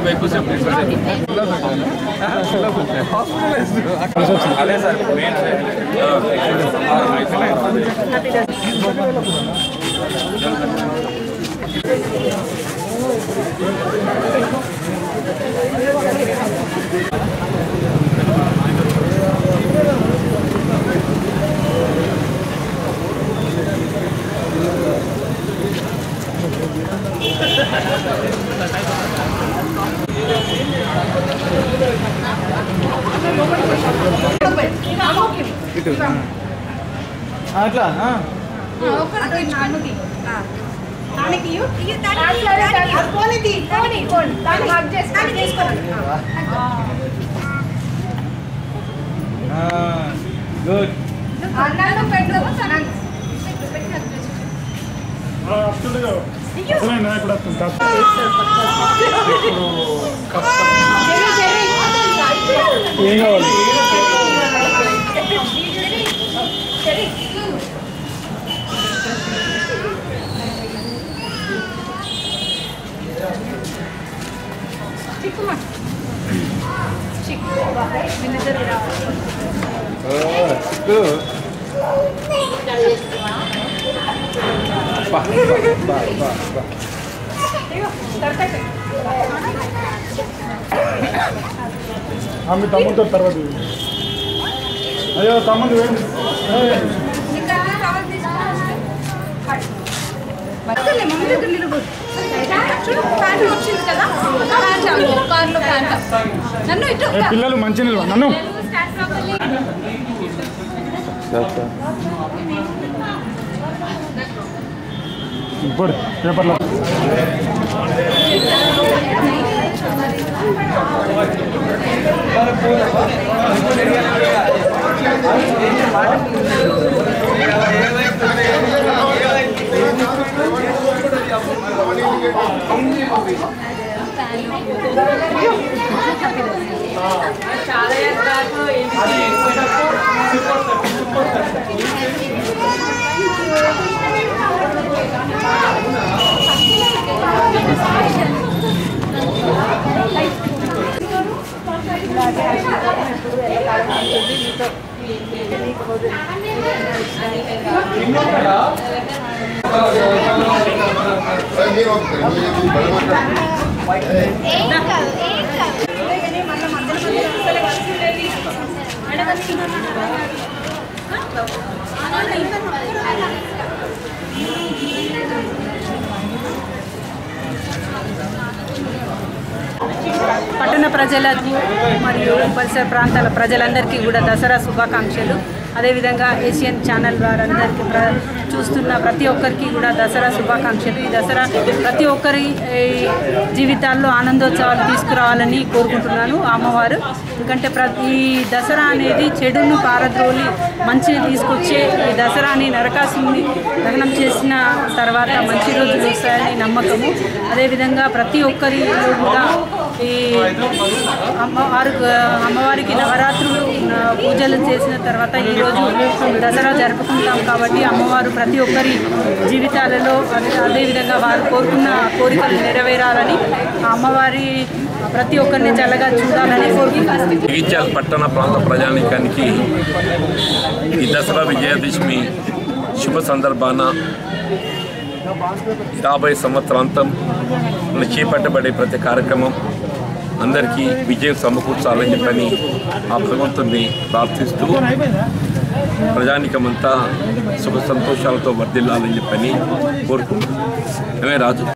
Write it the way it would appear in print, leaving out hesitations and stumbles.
అదే sir main అట్లా good ఏం కావాలి ఆమె తమ్ముతో తర్వాత అయ్యో తమ్ముడు వేయండి పిల్లలు మంచి నిల్వ నన్ను ఇప్పుడు పేపర్లో పట్టణ ప్రజలకు మరియు పరిసర ప్రాంతాల ప్రజలందరికీ కూడా దసరా శుభాకాంక్షలు. అదేవిధంగా ఏషియన్ ఛానల్ వారందరికీ చూస్తున్న ప్రతి ఒక్కరికి కూడా దసరా శుభాకాంక్షలు. ఈ దసరా ప్రతి ఒక్కరి జీవితాల్లో ఆనందోత్సవాలు తీసుకురావాలని కోరుకుంటున్నాను అమ్మవారు. ఎందుకంటే ఈ దసరా అనేది చెడును పారద్రోలి మంచిని తీసుకొచ్చే ఈ దసరాని నరకాసుని దహనం చేసిన తర్వాత మంచి రోజులు వస్తాయని నమ్మకము. అదేవిధంగా ప్రతి ఒక్కరిలో కూడా ఈ అమ్మవారికి నవరాత్రులు పూజలు చేసిన తర్వాత ఈరోజు దసరా జరుపుకుంటాం. కాబట్టి అమ్మవారు ప్రతి ఒక్కరి జీవితాలలో అదేవిధంగా వారు కోరుకున్న కోరికలు నెరవేరాలని అమ్మవారి ప్రతి ఒక్కరిని చల్లగా చూడాలని కోరుకుంటున్నాను. జగిత్యాల పట్టణ ప్రాంత ప్రజానీకానికి ఈ దసరా విజయదశమి శుభ సందర్భాన 50 సంవత్సరాంతం చేపట్టబడే ప్రతి కార్యక్రమం అందరికీ విజయం సమకూర్చాలని చెప్పని ఆ భగవంతుని ప్రార్థిస్తూ ప్రజానికమంతా సుఖ సంతోషాలతో వర్ధిల్లాలని చెప్పని కోరుకుంటున్నాం. రాజు.